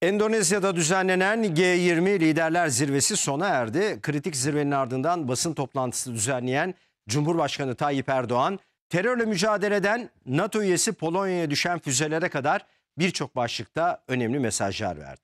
Endonezya'da düzenlenen G20 Liderler Zirvesi sona erdi. Kritik zirvenin ardından basın toplantısı düzenleyen Cumhurbaşkanı Tayyip Erdoğan, terörle mücadeleden NATO üyesi Polonya'ya düşen füzelere kadar birçok başlıkta önemli mesajlar verdi.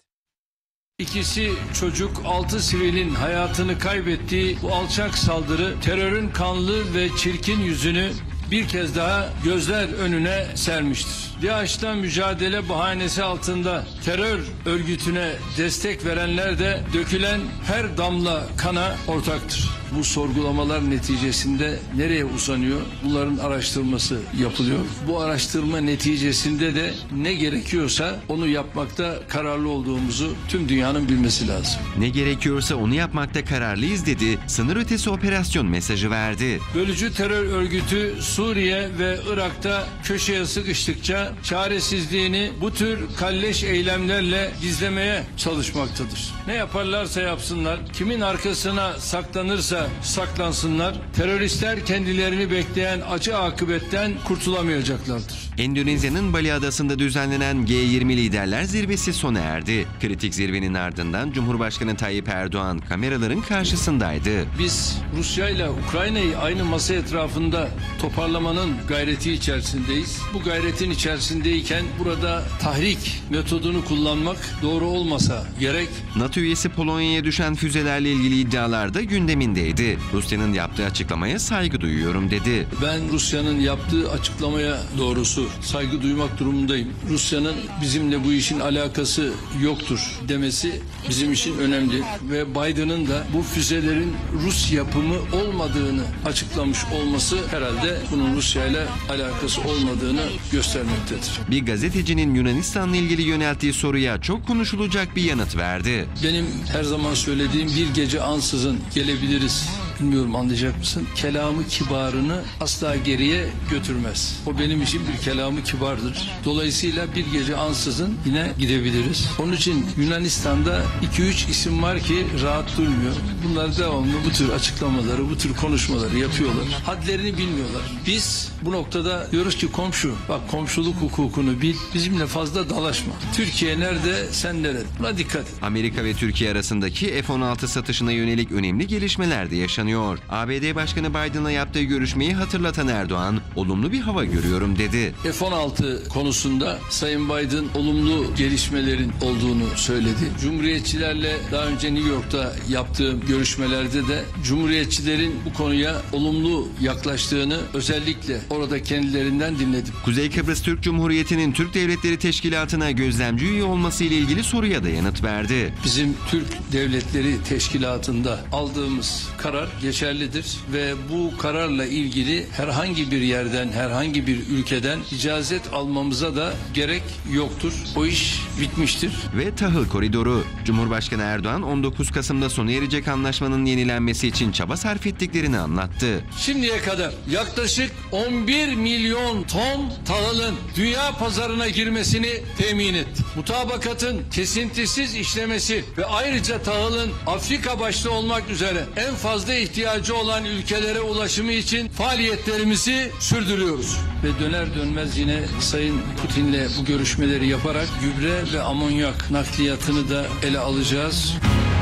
İkisi çocuk, 6 sivilin hayatını kaybettiği bu alçak saldırı terörün kanlı ve çirkin yüzünü bir kez daha gözler önüne sermiştir. DAEŞ'ten mücadele bahanesi altında terör örgütüne destek verenler de dökülen her damla kana ortaktır. Bu sorgulamalar neticesinde nereye uzanıyor? Bunların araştırması yapılıyor. Bu araştırma neticesinde de ne gerekiyorsa onu yapmakta kararlı olduğumuzu tüm dünyanın bilmesi lazım. Ne gerekiyorsa onu yapmakta kararlıyız dedi, sınır ötesi operasyon mesajı verdi. Bölücü terör örgütü Suriye ve Irak'ta köşeye sıkıştıkça çaresizliğini bu tür kalleş eylemlerle gizlemeye çalışmaktadır. Ne yaparlarsa yapsınlar, kimin arkasına saklanırsa saklansınlar, teröristler kendilerini bekleyen acı akıbetten kurtulamayacaklardır. Endonezya'nın Bali Adası'nda düzenlenen G20 Liderler Zirvesi sona erdi. Kritik zirvenin ardından Cumhurbaşkanı Tayyip Erdoğan kameraların karşısındaydı. Biz Rusya ile Ukrayna'yı aynı masa etrafında toparlamanın gayreti içerisindeyiz. Bu gayretin içerisindeyken burada tahrik metodunu kullanmak doğru olmasa gerek. NATO üyesi Polonya'ya düşen füzelerle ilgili iddialar da gündemindeydi. Rusya'nın yaptığı açıklamaya saygı duyuyorum dedi. Ben Rusya'nın yaptığı açıklamaya doğrusu saygı duymak durumundayım. Rusya'nın bizimle bu işin alakası yoktur demesi bizim için önemli ve Biden'ın da bu füzelerin Rus yapımı olmadığını açıklamış olması herhalde bunun Rusya ile alakası olmadığını göstermektedir. Bir gazetecinin Yunanistan'la ilgili yönelttiği soruya çok konuşulacak bir yanıt verdi. Benim her zaman söylediğim bir gece ansızın gelebiliriz. Bilmiyorum anlayacak mısın? Kelamı kibarını asla geriye götürmez. O benim için bir kelamı kibardır. Dolayısıyla bir gece ansızın yine gidebiliriz. Onun için Yunanistan'da 2-3 isim var ki rahat durmuyor. Bunlar devamlı bu tür açıklamaları, bu tür konuşmaları yapıyorlar. Hadlerini bilmiyorlar. Biz bu noktada diyoruz ki komşu, bak komşuluk hukukunu bil, bizimle fazla dalaşma. Türkiye nerede, sen nerede? Buna dikkat et. Amerika ve Türkiye arasındaki F-16 satışına yönelik önemli gelişmeler de yaşanıyor. ABD Başkanı Biden'la yaptığı görüşmeyi hatırlatan Erdoğan, olumlu bir hava görüyorum dedi. F-16 konusunda Sayın Biden olumlu gelişmelerin olduğunu söyledi. Cumhuriyetçilerle daha önce New York'ta yaptığım görüşmelerde de Cumhuriyetçilerin bu konuya olumlu yaklaştığını özellikle orada kendilerinden dinledim. Kuzey Kıbrıs Türk Cumhuriyeti'nin Türk Devletleri Teşkilatı'na gözlemci üye olması ile ilgili soruya da yanıt verdi. Bizim Türk Devletleri Teşkilatı'nda aldığımız karar geçerlidir ve bu kararla ilgili herhangi bir yerden, herhangi bir ülkeden icazet almamıza da gerek yoktur. O iş bitmiştir. Ve tahıl koridoru. Cumhurbaşkanı Erdoğan 19 Kasım'da sona erecek anlaşmanın yenilenmesi için çaba sarf ettiklerini anlattı. Şimdiye kadar yaklaşık 11 milyon ton tahılın dünya pazarına girmesini temin etti. Mutabakatın kesintisiz işlemesi ve ayrıca tahılın Afrika başta olmak üzere en fazla ihtiyacı olan ülkelere ulaşımı için faaliyetlerimizi sürdürüyoruz. Ve döner dönmez yine Sayın Putin'le bu görüşmeleri yaparak gübre ve amonyak nakliyatını da ele alacağız.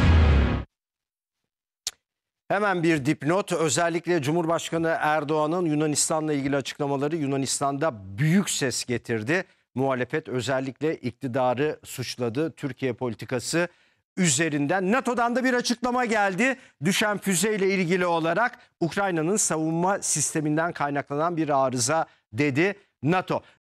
Hemen bir dipnot, özellikle Cumhurbaşkanı Erdoğan'ın Yunanistan'la ilgili açıklamaları Yunanistan'da büyük ses getirdi. Muhalefet özellikle iktidarı suçladı. Türkiye politikası üzerinden NATO'dan da bir açıklama geldi. Düşen füzeyle ilgili olarak Ukrayna'nın savunma sisteminden kaynaklanan bir arıza dedi NATO.